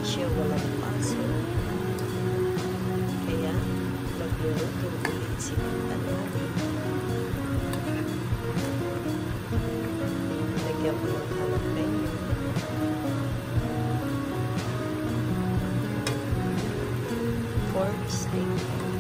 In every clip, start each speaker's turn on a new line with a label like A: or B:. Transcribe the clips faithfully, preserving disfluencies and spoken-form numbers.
A: siya walang paso. Kaya nagluluto ulit si Tita Noli. Lagyan ko ng jalapeno. Pork steak.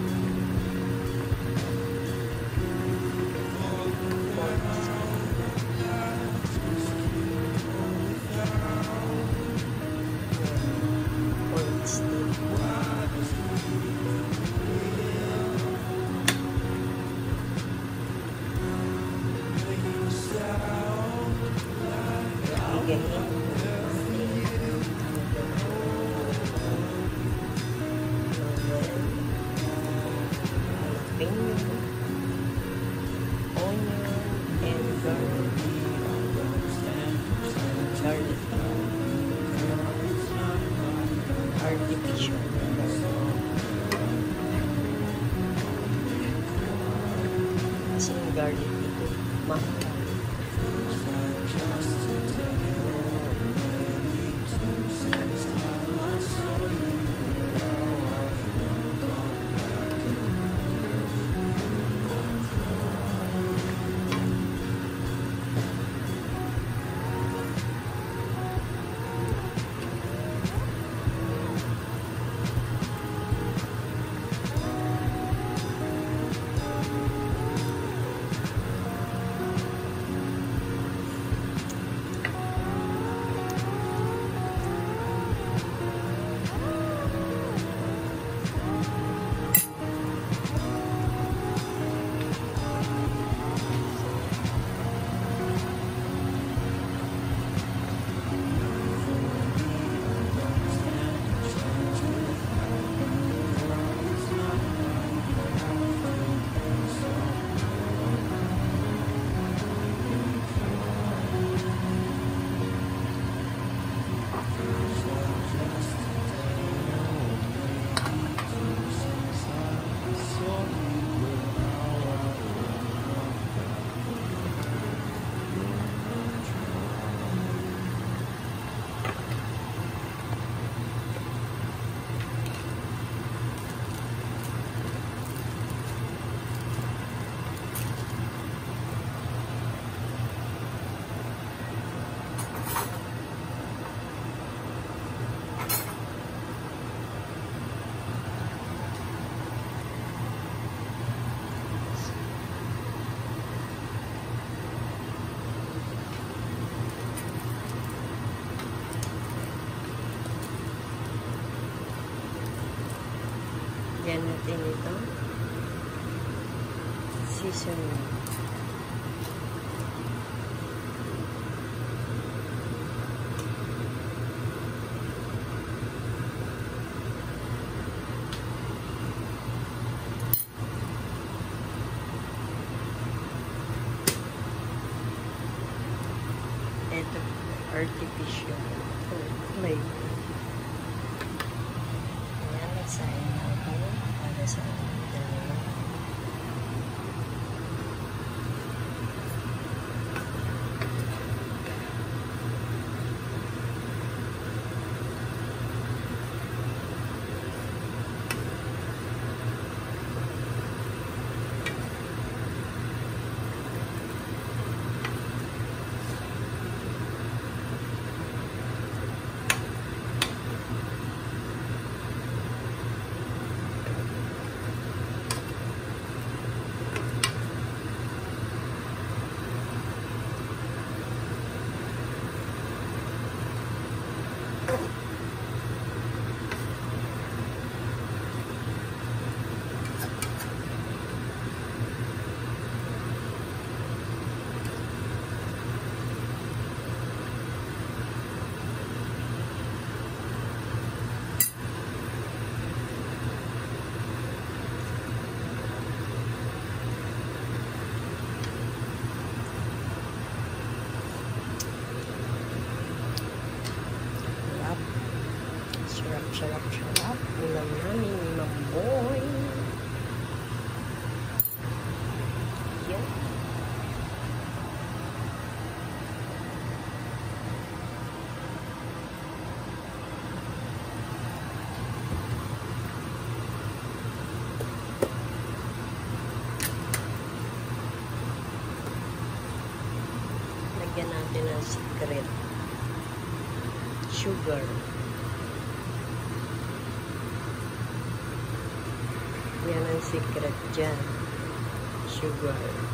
A: Artificial. Kasi yung garlic dito, mahal. Yan natin ito. Seasoning. Ito, artificial flavor. Ayan, nagsain na ako para sa dalawa. Sarap, sarap. Ulam namin ni Mamboy. Yan. sugar. Yan ang secret dyan. Sugar.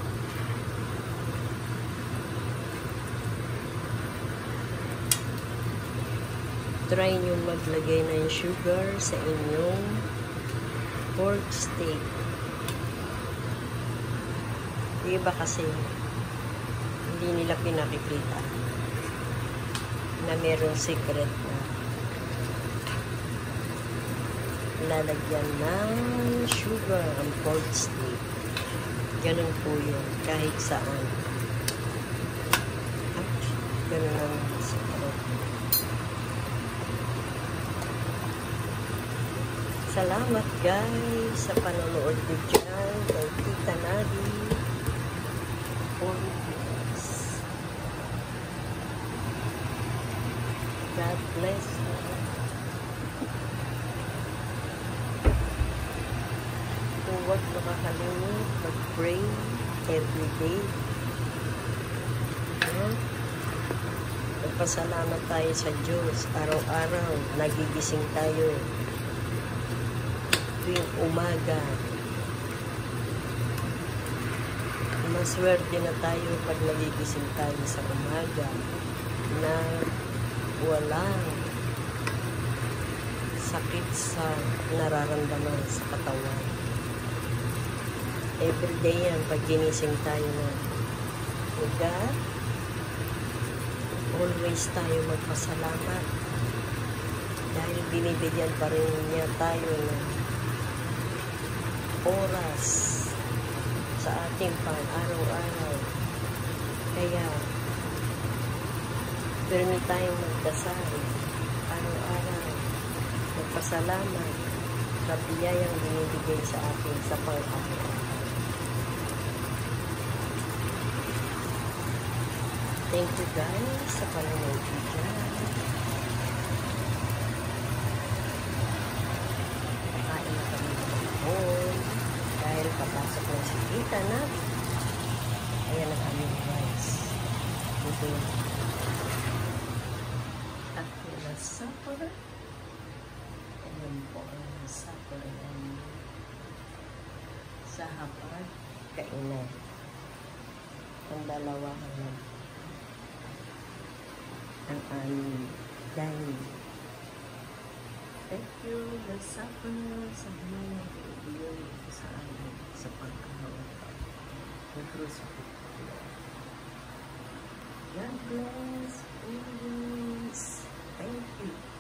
A: Try nyo maglagay ng sugar sa inyong pork steak. Di ba kasi hindi nila pinakikita na merong secret na lalagyan ng sugar ang pork steak. Ganun po yun kahit saan. Ganun ang secret. Salamat guys sa panonood ko dyan kay Tita Nadi. God bless you. Kung huwag makakalimut, mag-pray every day. No? Magpasalamat tayo sa Diyos. Araw-araw, nagigising tayo. Tuwing umaga. Maswerte na tayo pag nagigising tayo sa umaga na walang sakit sa nararamdaman sa katawan. Everyday yan, pag ginising tayo na God, always tayo magpasalamat dahil binibigyan pa rin niya tayo ng oras sa ating pang-araw-araw. Kaya permi tayong magdasal araw-araw, magpasalamat sa biyayang binibigay sa atin sa pang-araw. Thank you guys sa panonood ko dyan. Kain na kami ng home dahil papasok na si Tita na. Ayan ang aming rice. Ito yung Aquila supper. Ayan po ang supper ng sa hapag kainan. Ang dalawa lang ang aming dining. Thank you, the supper sa mga ibigay sa amin sa pagkakaroon ng crucifix. God bless always. Thank you.